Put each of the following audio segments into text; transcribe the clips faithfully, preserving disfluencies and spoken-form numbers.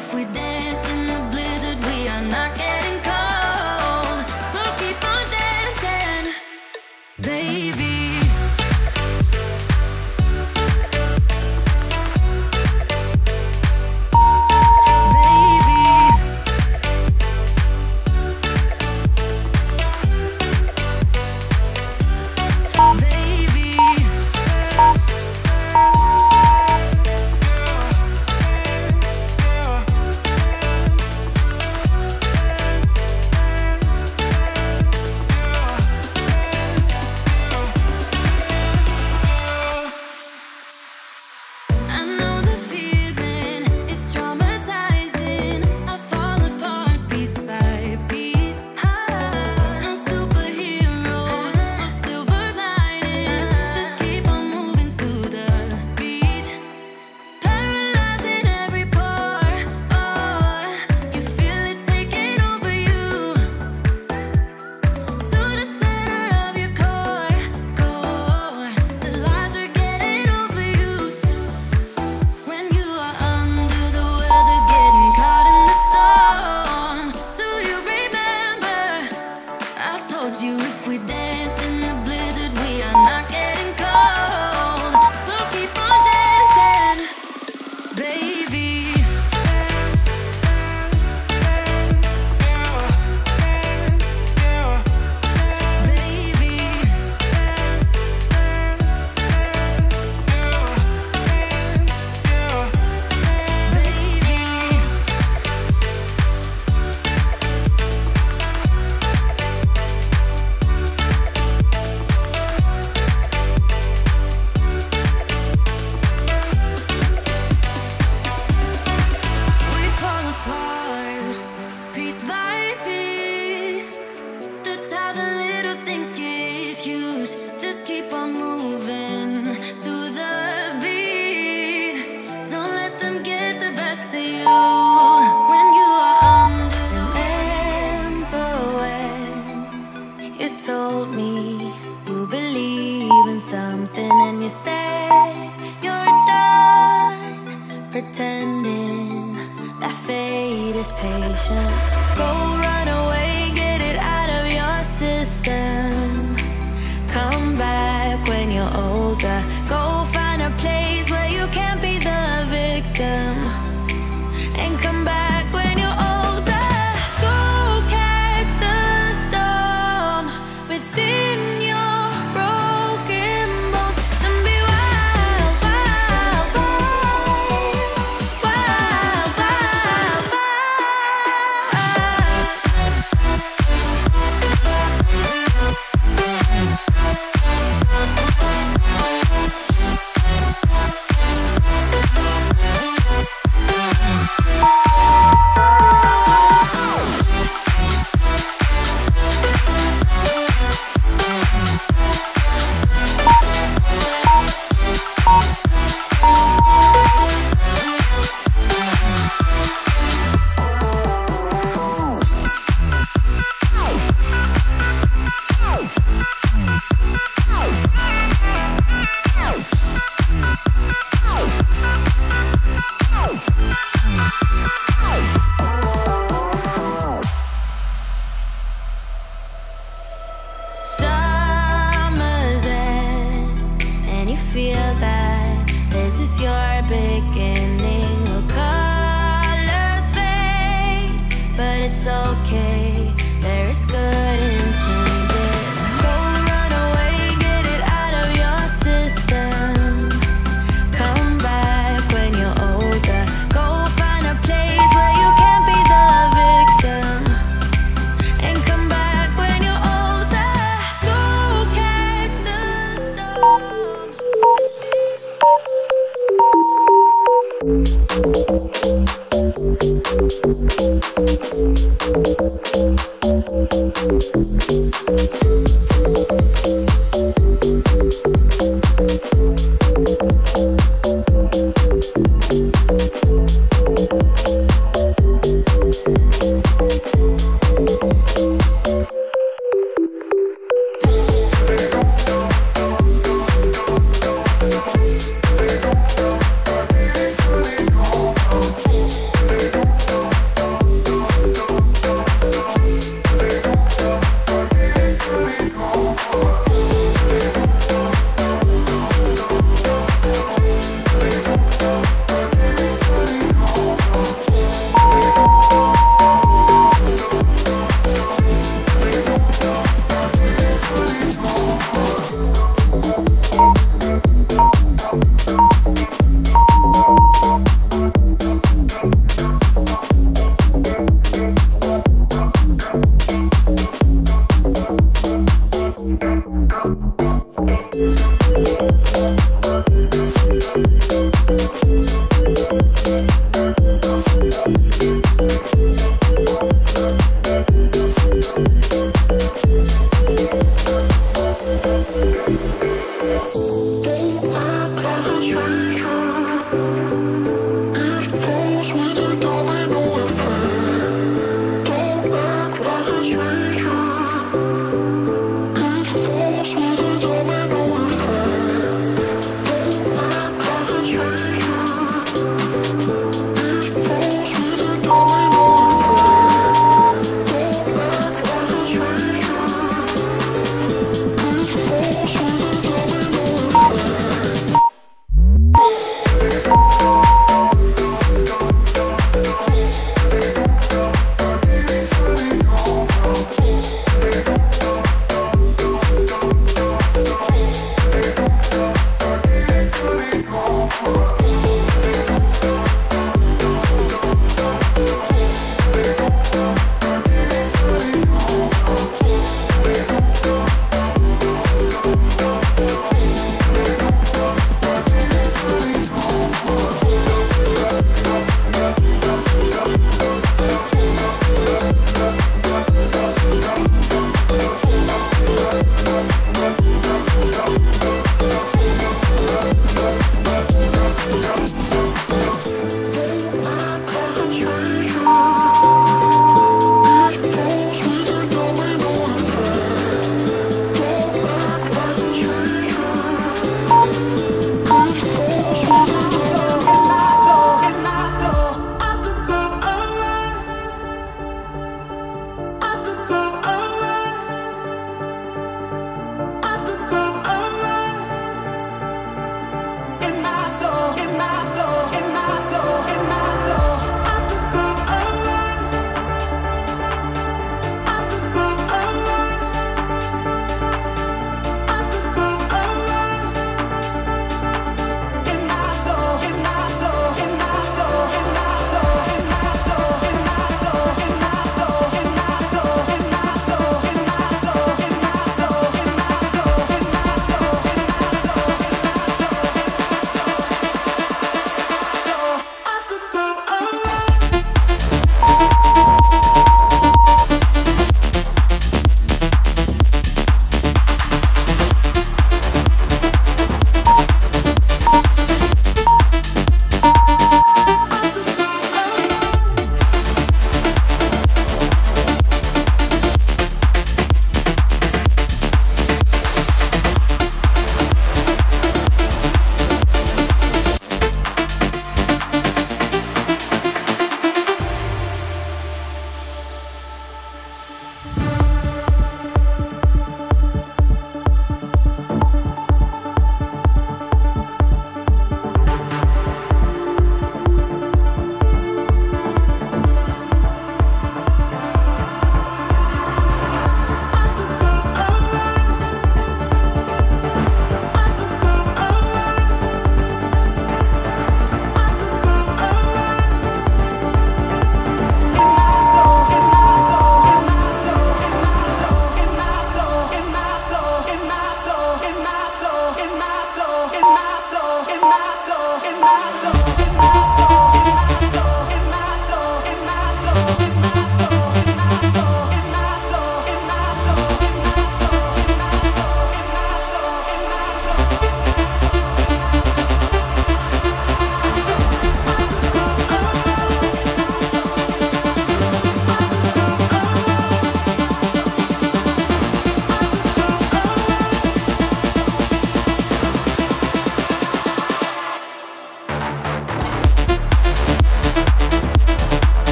if we dance in the blizzard, we are not getting cold. So keep on dancing, baby.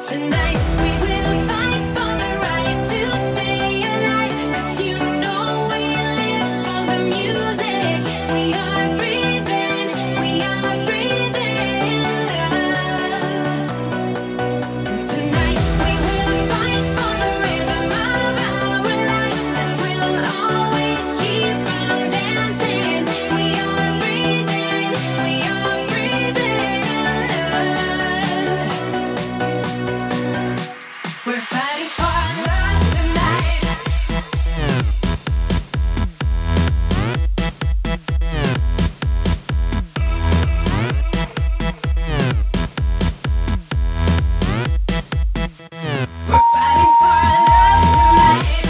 Tonight we will fight for the right to stay alive, 'cause you know we live for the music. We are breathing, we are breathing love. And tonight we will fight for the rhythm of our life, and we'll always keep on dancing. We are breathing, we are breathing love. We're fighting for love tonight. We're fighting for love tonight.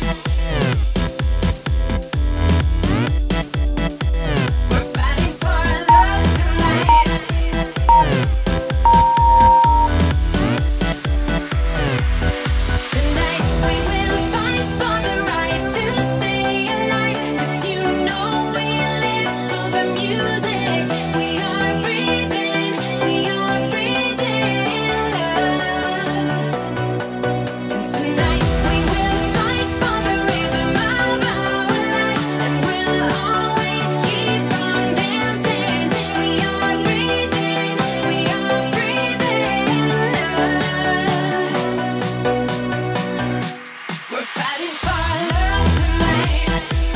We're fighting for love tonight. Tonight we will fight for the right to stay alive, 'cause you know we live for the music. We are breathing, we are breathing love. And tonight we will fight for the rhythm of our life, and we'll always keep on dancing. We are breathing, we are breathing love. We're fighting for love tonight.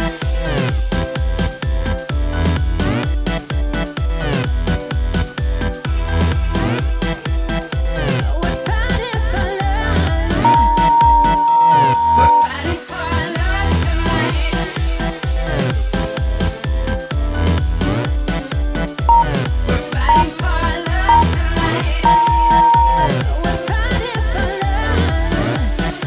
We're fighting for love. We're fighting for love tonight. We're fighting for love tonight. We're fighting for love.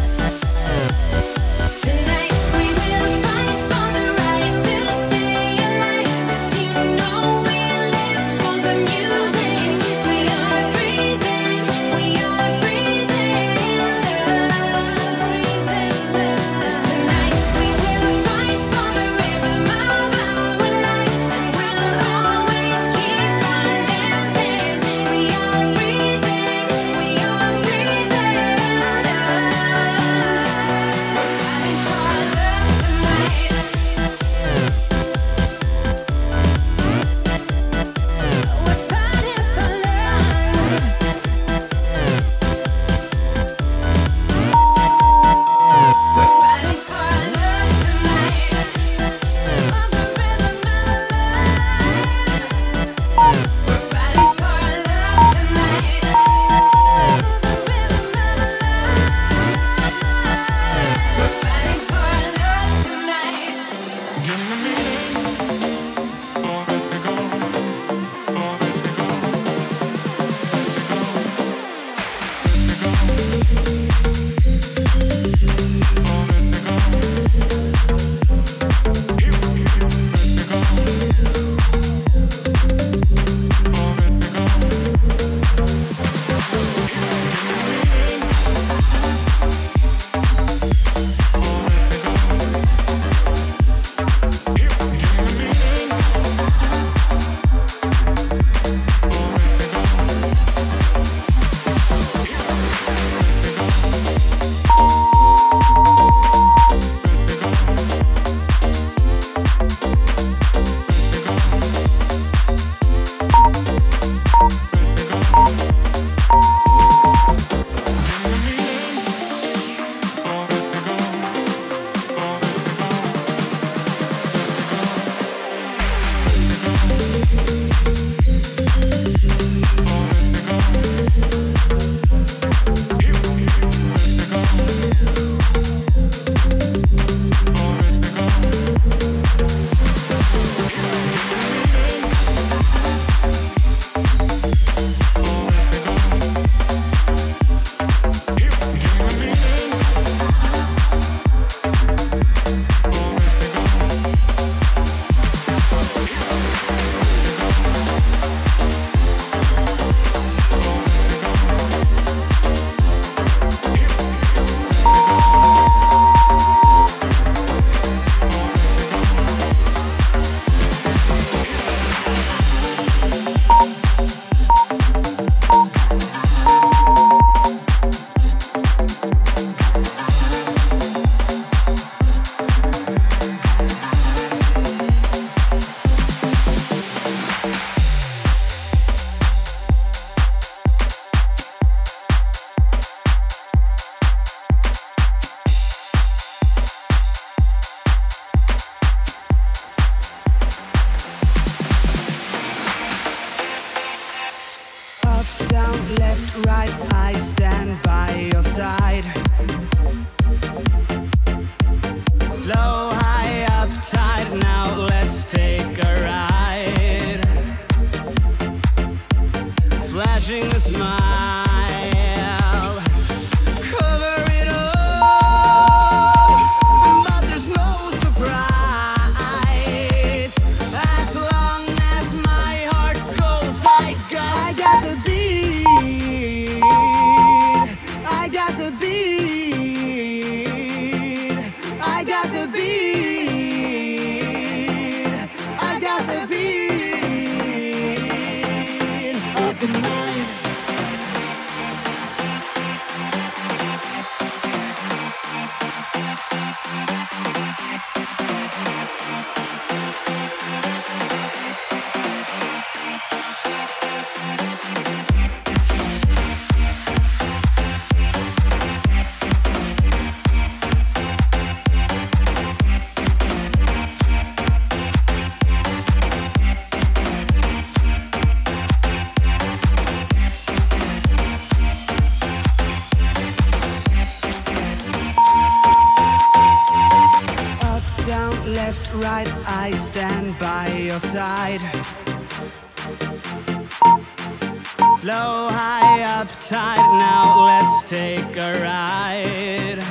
Tonight we will fight for the right to stay alive, 'cause you know we live for the music. We are breathing, we are breathing love, breathing love. Tonight we will fight for the rhythm of our life, and we'll always keep on dancing. We are breathing, we are breathing love. We're fighting for love tonight. We're fighting for love. We're fighting for love tonight. On the rhythm of love. We're fighting for love tonight. The rhythm of love. We're fighting for love tonight. right, I stand by your side. Low, high, up, tight, now let's take a ride.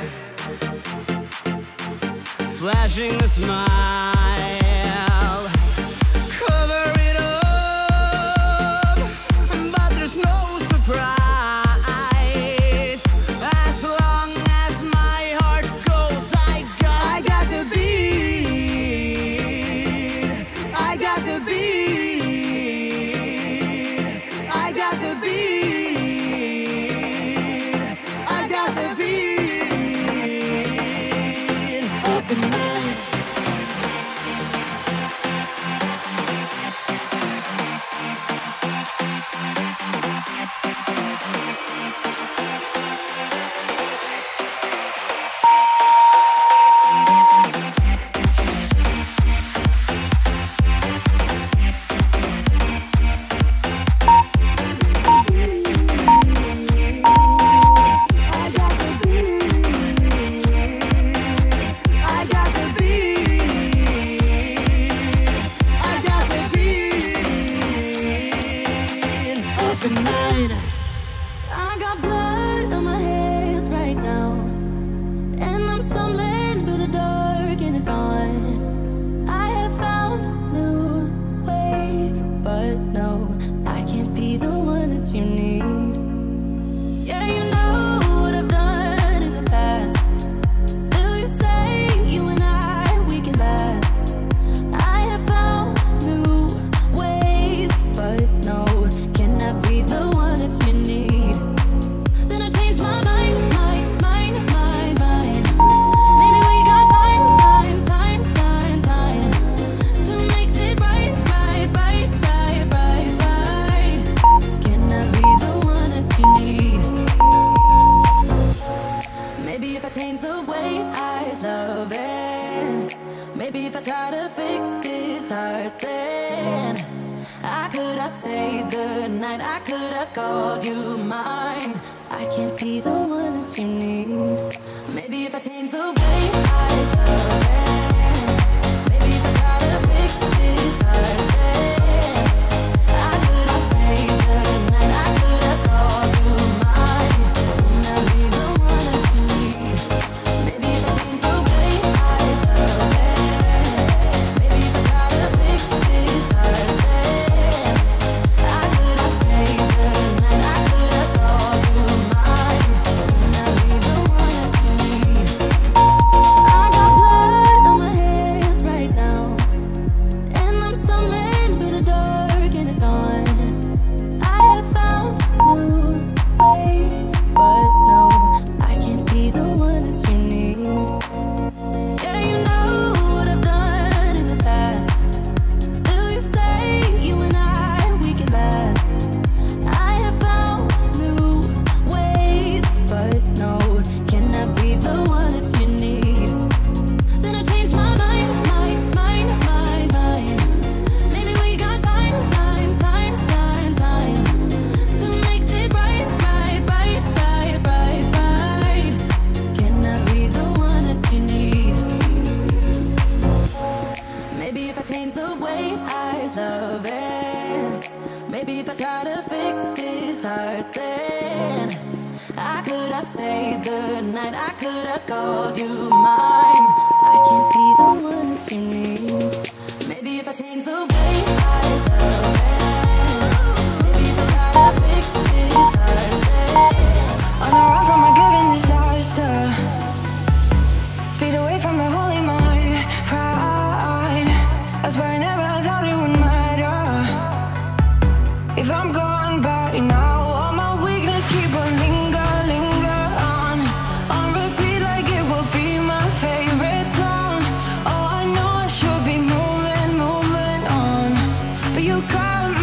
Flashing a smile, cover it up, but there's no surprise. As long as my heart goes, I got, I got the beat. I got the beat. I got the beat. I got the beat of the night. I got blood on my hands right now, and I'm stumbling through the dark in the dawn. I have found new ways, but no, I can't be the one that you need. Yeah, you know what I've done in the past. Still you say you and I, we can last. I have found new ways, but no, can I be the one that you need? Then I changed my mind, mind, mind, mind, mind. Maybe we got time, time, time, time, time to make this right, right, right, right, right, right. Can I be the one that you need? Maybe if I change the way I love it, maybe if I try to fix this heart, then I could have stayed the night, I could have called you mine. I can't be the one that you need. Maybe if I change the way I love it, maybe if I try to fix this heart, then I could have stayed the night, I could have called you mine. Can I be the one that you need? Maybe if I change the way I love it, maybe if I try to fix this heart, then I could have stayed the night, I could have called you mine. Can I be the one that you need? I got blood on my hands right now, and I'm stumbling through the dark in the dawn. I have found new ways, but no, I can't be the one that you need. Yeah, you know what I've done in the past. Still you say you and I, we can last. I have found new ways, but no, can I be the one that you need? Then I changed my mind, mind, mind, mind, mind. Maybe we got time, time, time, time, time to make this right, right, right, right, right, right. Can I be the one that you need? Maybe if I change the way I love it, maybe if I try to fix this heart, then I could have stayed the night, I could have called you mine. I can't be the one that you need. Maybe if I change the way I love it, maybe if I try to fix this heart, then On the run from a given disaster, speed away from the holy mind, pride. I swear I never thought it would matter. If I'm gone by now, all my weakness keep on linger, linger on, on repeat like it will be my favorite song. Oh, I know I should be moving, moving on, but you got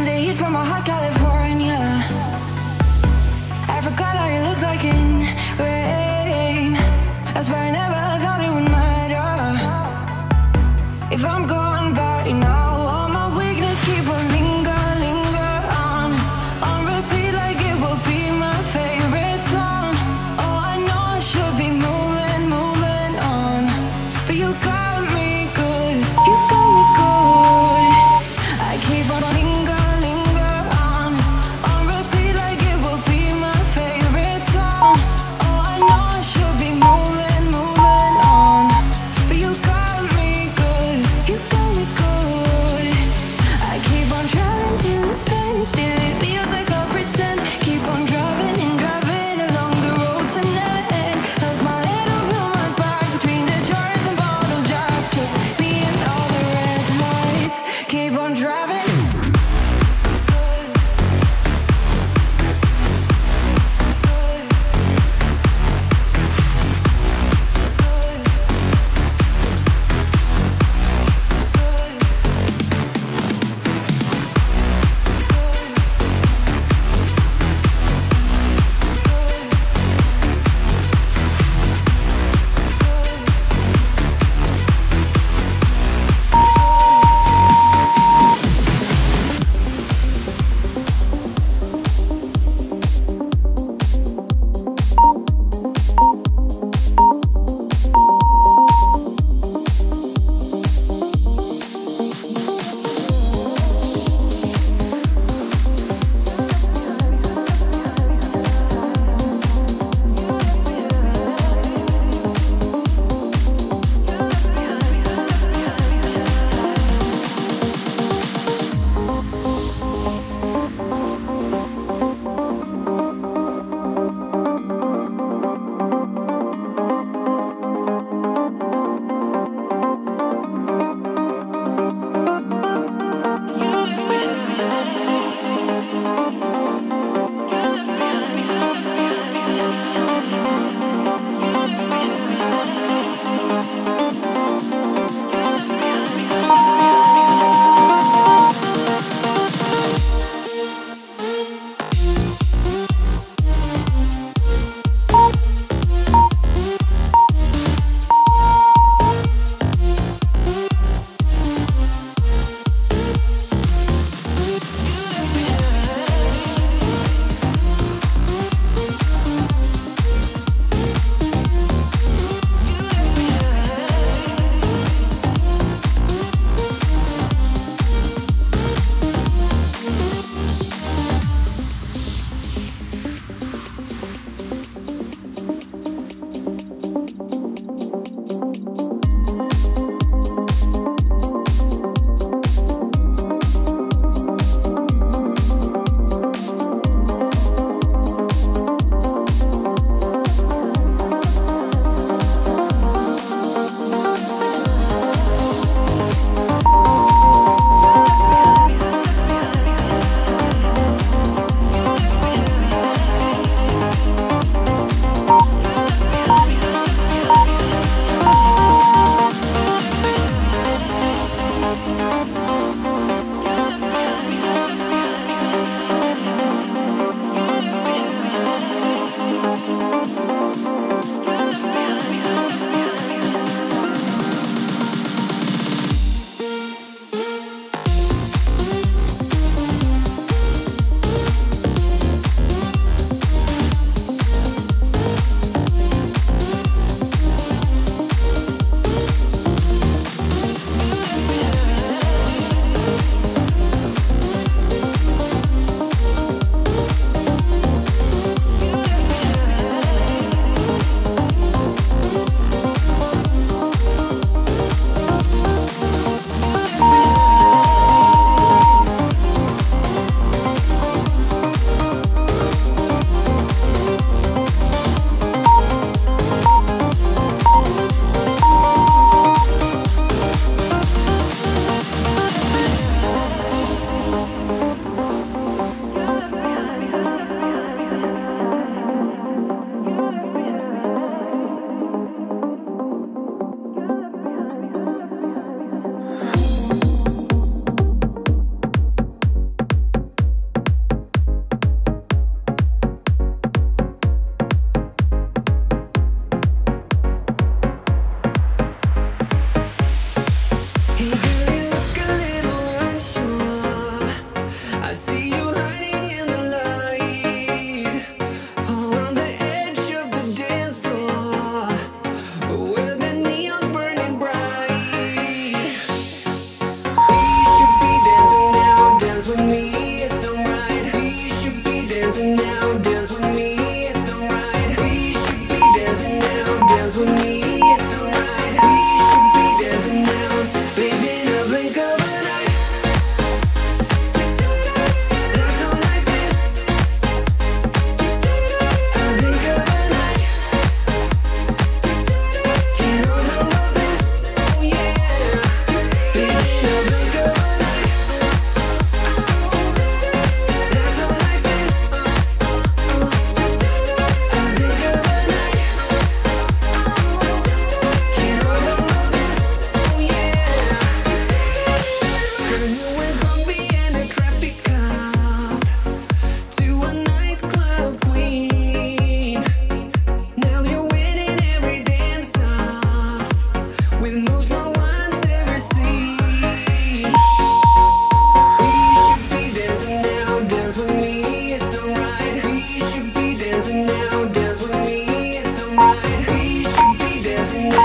the heat from a hot California. I forgot how you looked like in rain. I swear I never thought it would matter. If I'm gone by now, all my weakness keep on linger, linger on. On repeat like it will be my favorite song. Oh, I know I should be moving, moving on, but you got me good, you got me good. I keep on linger, linger on. On repeat like it will be my favorite song.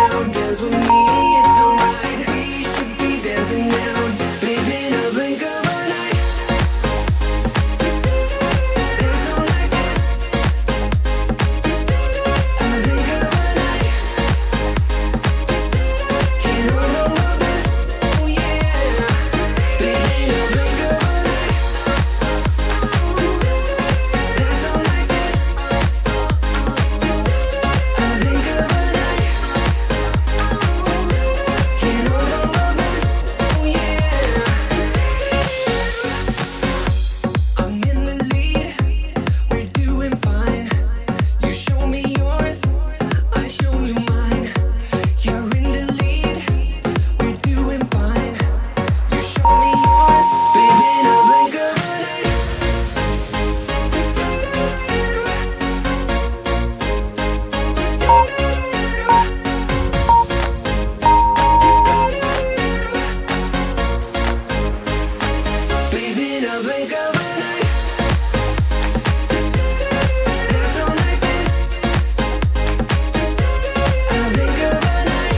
down. Dance with me, it's alright. We should be dancing now. Baby, in a blink of an eye. Dance all like this. A blink of an eye. Can't hold all of this. Oh yeah. Baby, in a blink of an eye. Dance all like this. A blink of an eye. Can't hold all of this. Oh yeah. I'm in the lead. We're doing fine. You show me yours, I show you mine. You're in the lead. We're doing fine. You show me yours, baby, in a blink of an eye. Baby, in a blink of an eye. Dance all like this. A blink of an eye.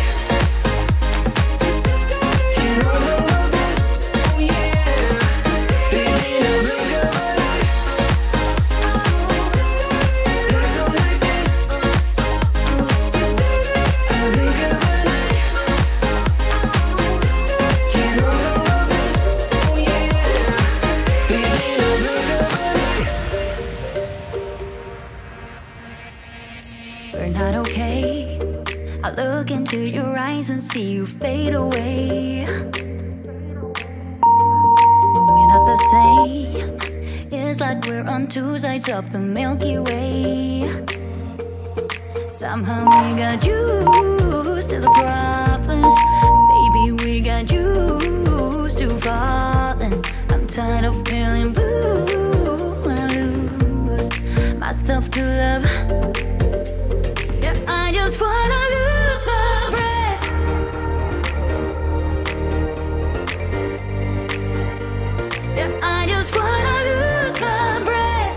Can't hold all of this. Oh yeah. Baby, in a blink of an eye. Dance all like this. A blink of an eye. Can't hold all of this. Oh yeah. Baby, in a blink of an eye. We're not okay. I look into your eyes and see you fade away. But we're not the same. It's like we're on two sides of the Milky Way. Somehow we got used to the problems. Baby, we got used to falling. I'm tired of feeling blue when I lose myself to love. Yeah, I just wanna lose my breath. Yeah, I just wanna lose my breath.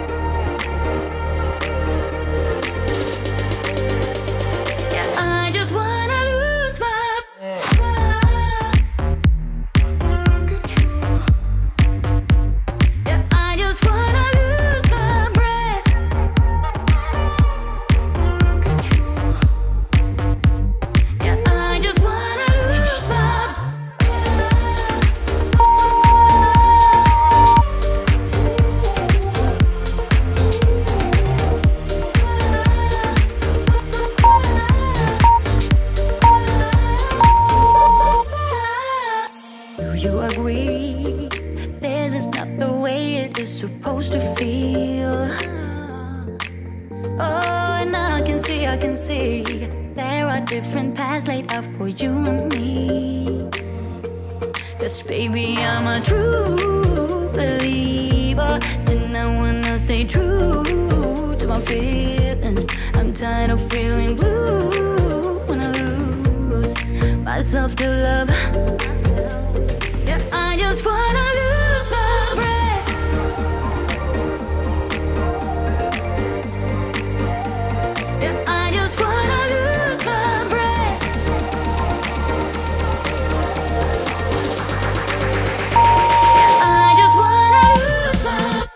Yeah, I just wanna lose my Yeah, I just wanna lose my breath. Yeah, I just wanna lose my Do you agree? This is not the way it is supposed to feel. Oh, and I can see, I can see there are different paths laid out for you and me. Cause baby, I'm a true believer, and I wanna stay true to my feelings. I'm tired of feeling blue when I lose myself to love. Yeah, I just wanna lose my breath. Yeah, I just wanna lose my breath. Yeah, I just wanna lose my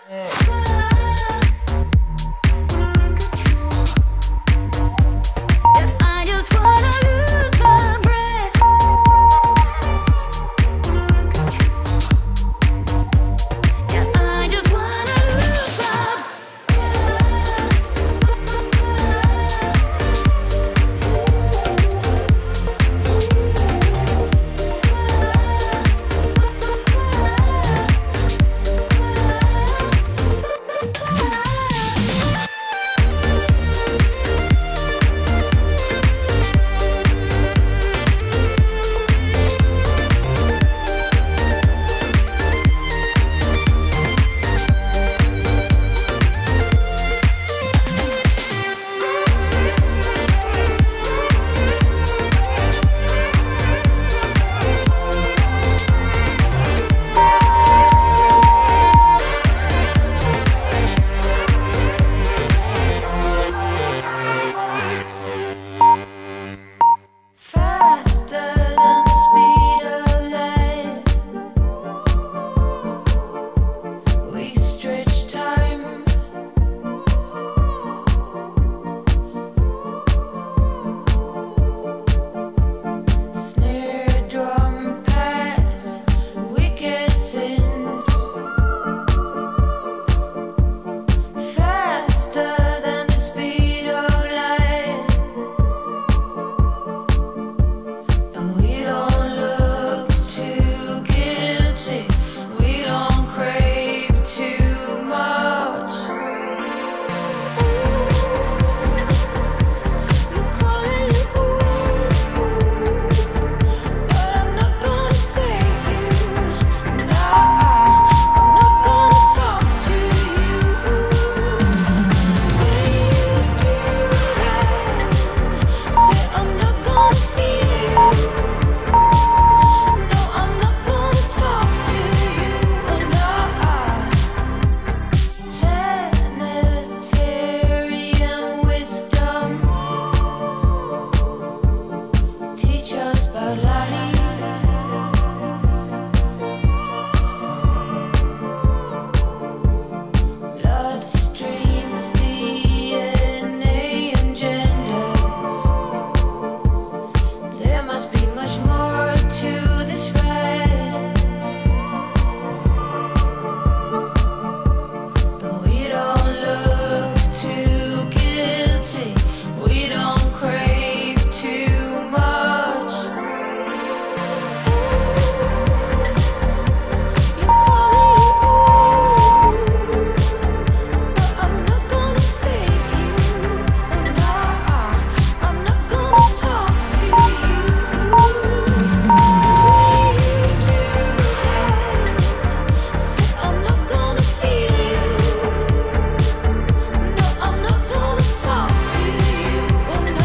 Yeah, I just wanna lose my breath. our life. Bloodstreams, D N A, and genders. There must be much more to this ride. We don't look too guilty. We don't crave too much. You call it ooh, but I'm not gonna save you. Oh no, I'm not gonna talk to you. We do that. Said I'm not gonna feel you. No, I'm not gonna talk to you. Oh no,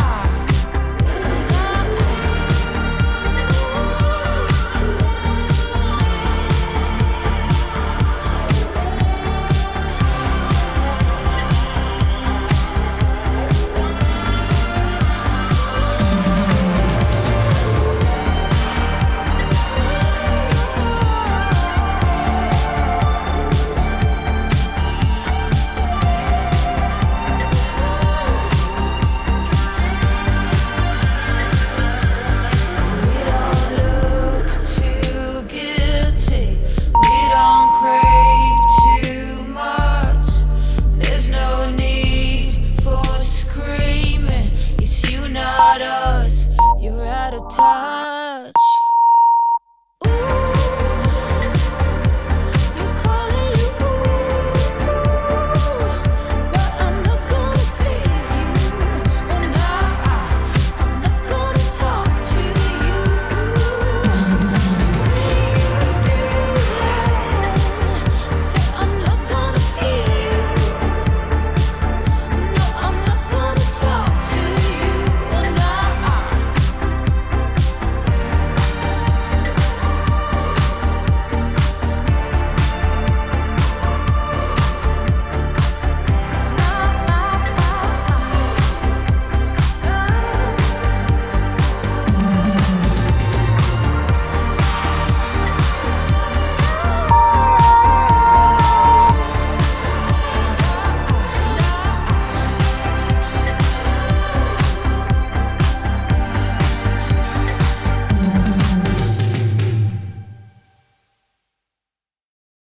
we don't look too guilty. We don't crave too much. There's no need for screaming. It's you, not us. You're out of time.